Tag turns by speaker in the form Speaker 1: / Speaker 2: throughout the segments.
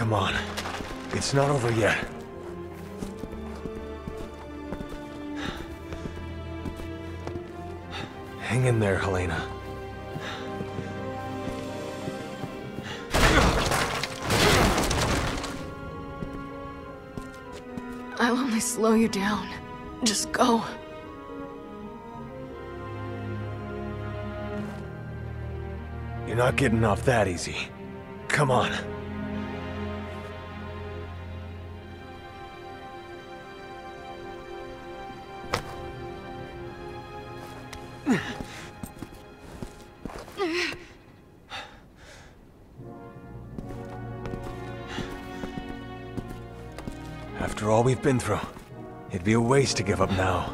Speaker 1: Come on. It's not over yet. Hang in there, Helena.
Speaker 2: I'll only slow you down. Just go.
Speaker 1: You're not getting off that easy. Come on. After all we've been through, it'd be a waste to give up now.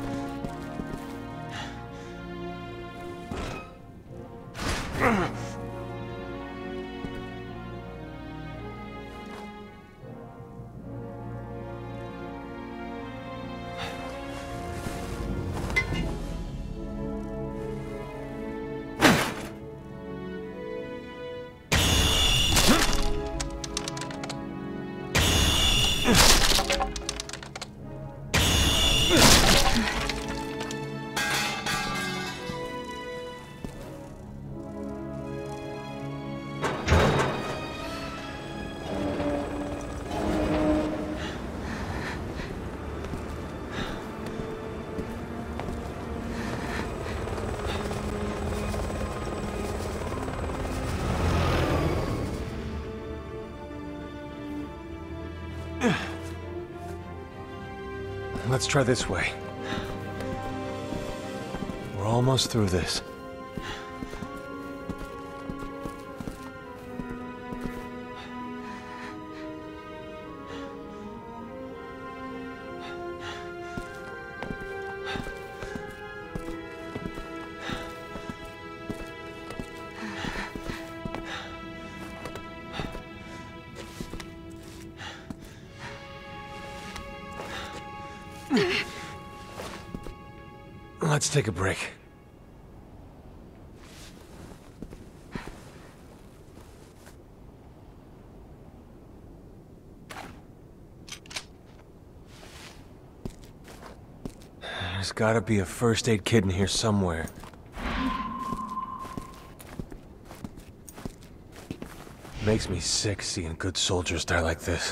Speaker 1: Let's try this way. We're almost through this. Let's take a break. There's gotta be a first aid kit in here somewhere. Makes me sick seeing good soldiers die like this.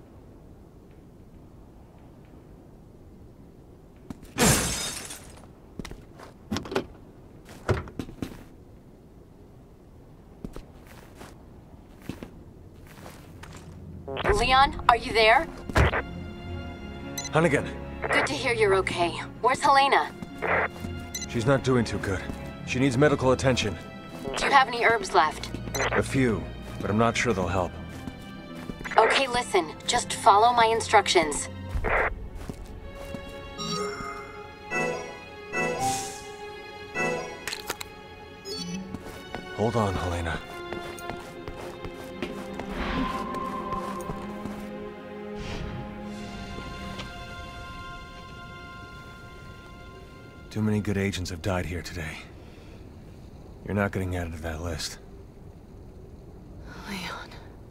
Speaker 3: Leon, are you there?
Speaker 1: Hunnigan.
Speaker 3: Good to hear you're okay. Where's Helena?
Speaker 1: She's not doing too good. She needs medical attention.
Speaker 3: Do you have any herbs left?
Speaker 1: A few, but I'm not sure they'll help.
Speaker 3: Okay, listen. Just follow my instructions.
Speaker 1: Hold on, Helena. Too many good agents have died here today. You're not getting added to that list.
Speaker 2: Leon.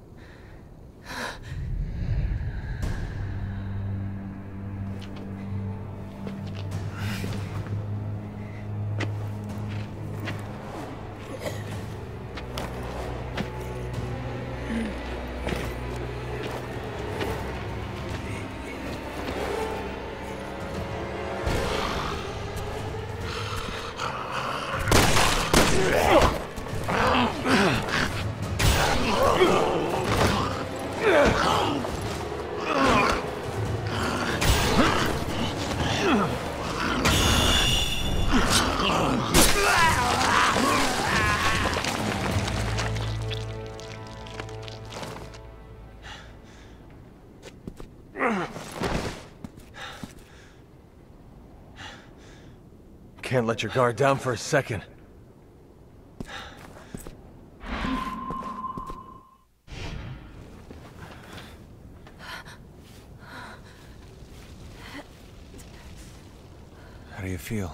Speaker 1: Can't let your guard down for a second. How do you feel?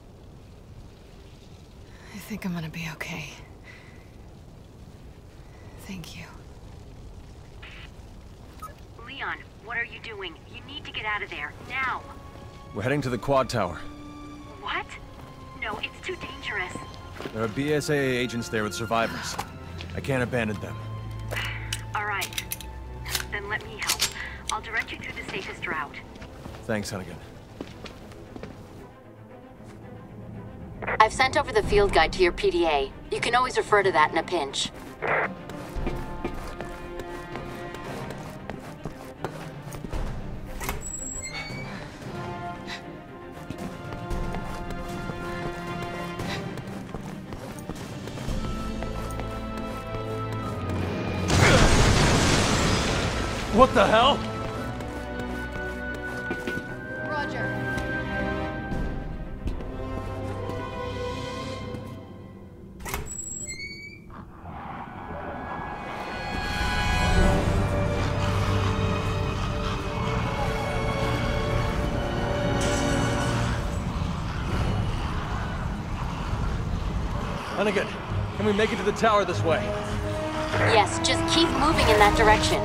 Speaker 2: I think I'm gonna be okay. Thank you.
Speaker 3: Leon, what are you doing? You need to get out of there, now.
Speaker 1: We're heading to the quad tower.
Speaker 3: What? No, it's too dangerous.
Speaker 1: There are BSAA agents there with survivors. I can't abandon them.
Speaker 3: Alright. Then let me help. I'll direct you through the safest route.
Speaker 1: Thanks, Hunnigan.
Speaker 3: I've sent over the field guide to your PDA. You can always refer to that in a pinch.
Speaker 1: What the hell?
Speaker 2: Roger.
Speaker 1: Hunnigan, can we make it to the tower this way?
Speaker 3: Yes, just keep moving in that direction.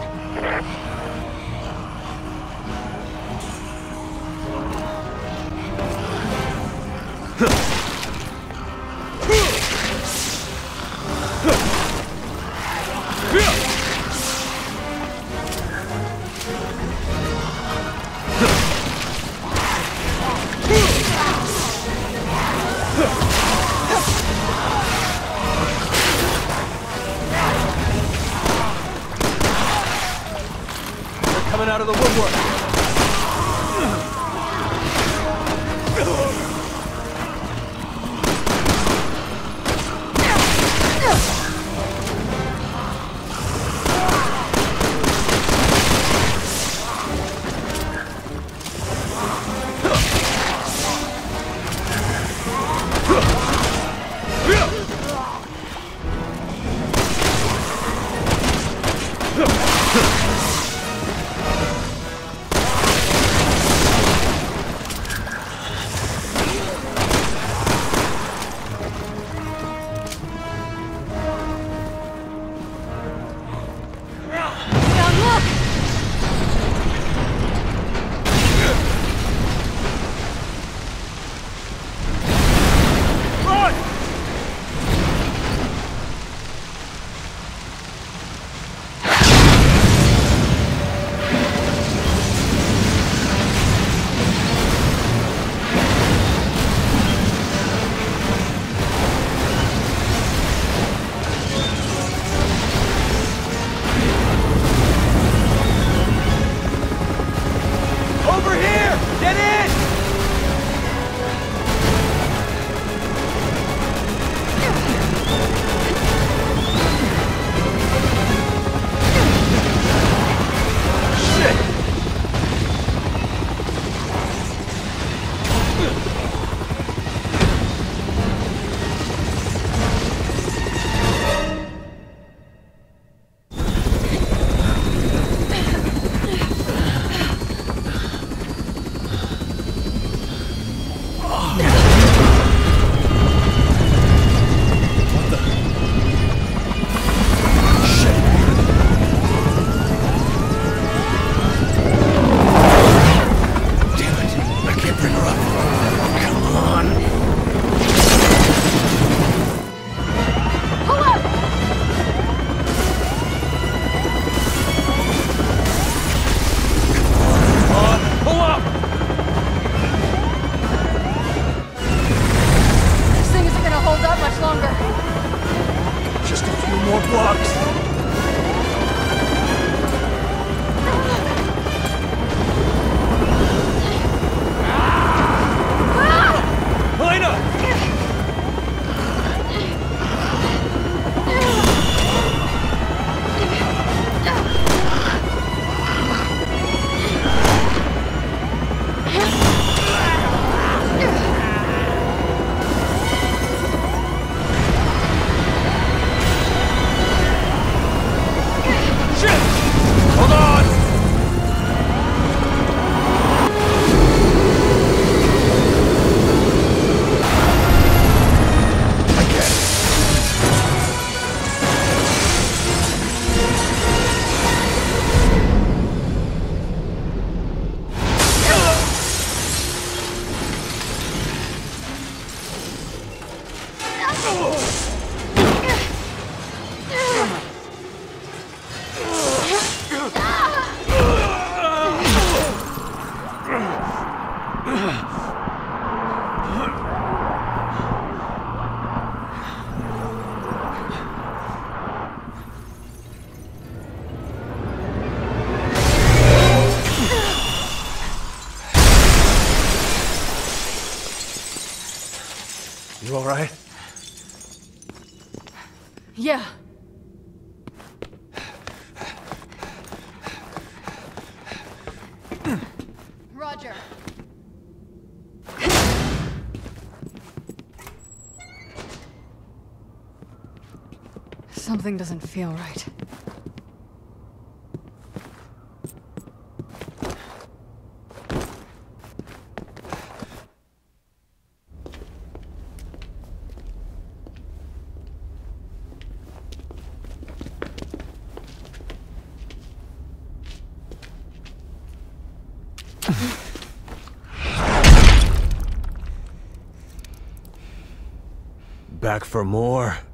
Speaker 1: Coming out of the woodwork. You alright?
Speaker 2: Yeah. Roger. Something doesn't feel right.
Speaker 1: Back for more?